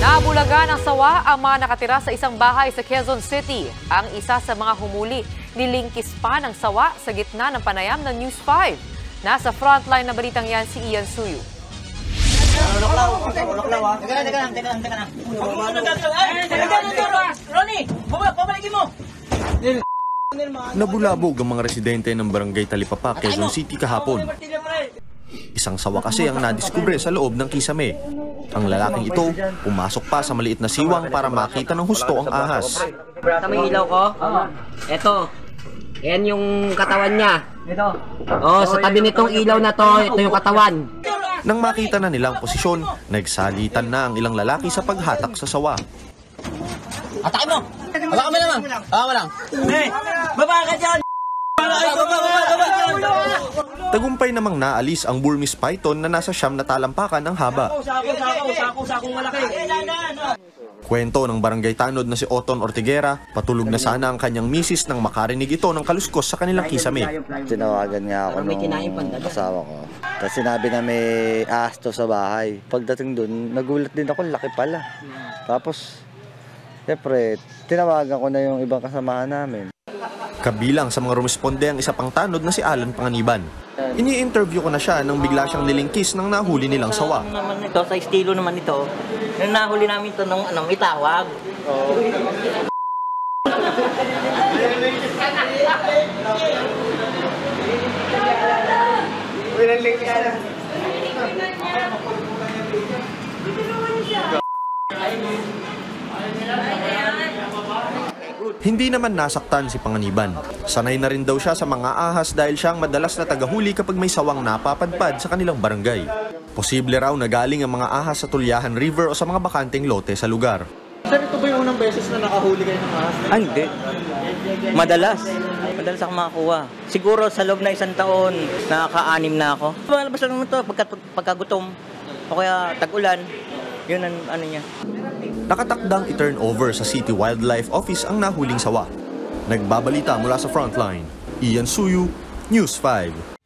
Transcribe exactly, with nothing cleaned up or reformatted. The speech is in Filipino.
Nabulagan ng sawa ang mga nakatira sa isang bahay sa Quezon City. Ang isa sa mga humuli, nilingkis pa ng sawa sa gitna ng panayam ng News five. Nasa frontline na balitang yan si Ian Suyu. Nabulabog ang mga residente ng Barangay Talipapa, Quezon City kahapon. Isang sawa kasi ang nadiskubre sa loob ng kisame. Ang lalaking ito, pumasok pa sa maliit na siwang para makita ng husto ang ahas. Ito may ilaw ko. Ito. Yan yung katawan niya. Ito. Oh, sa tabi nitong ilaw na to, ito yung katawan. Nang makita na nilang posisyon, nagsalitan na ang ilang lalaki sa paghatak sa sawa. Atake mo! Baba kami naman! Baba mo lang! Hey! Baba ka dyan! Tagumpay namang naalis ang Burmese python na nasa siyam na talampakan ng haba. Kwento ng barangay tanod na si Oton Ortiguera, patulog na sana ang kanyang misis nang makarinig ito ng kaluskos sa kanilang kisame. Tinawagan niya ako nung asawa ko. Tapos sinabi na may ahas to sa bahay. Pagdating dun, nagulat din ako, laki pala. Tapos, siyempre, tinawagan ko na yung ibang kasamahan namin. Kabilang sa mga rumesponde ang isa pang tanod na si Alan Panganiban. Ini-interview ko na siya nang bigla siyang nilingkis ng nahuli nilang sawa. Naman ito, sa estilo naman ito, nung nahuli namin ito nung ano, may tawag. Oh. Hindi naman nasaktan si Panganiban. Sanay na rin daw siya sa mga ahas dahil siyang madalas na tagahuli kapag may sawang napapadpad sa kanilang barangay. Posible raw na galing ang mga ahas sa Tulyahan River o sa mga bakanteng lote sa lugar. Sir, ito ba yung unang beses na nakahuli kayo ng ahas? Ah, hindi. Madalas. Madalas ako makakuha. Siguro sa loob na isang taon, nakaka-anim na ako. Malabas lang ito pagka, pagkagutom o kaya tag-ulan. Yun ang ano niya. Nakatakdang i-turn over sa City Wildlife Office ang nahuling sawa. Nagbabalita mula sa frontline, Ian Suyu, News five.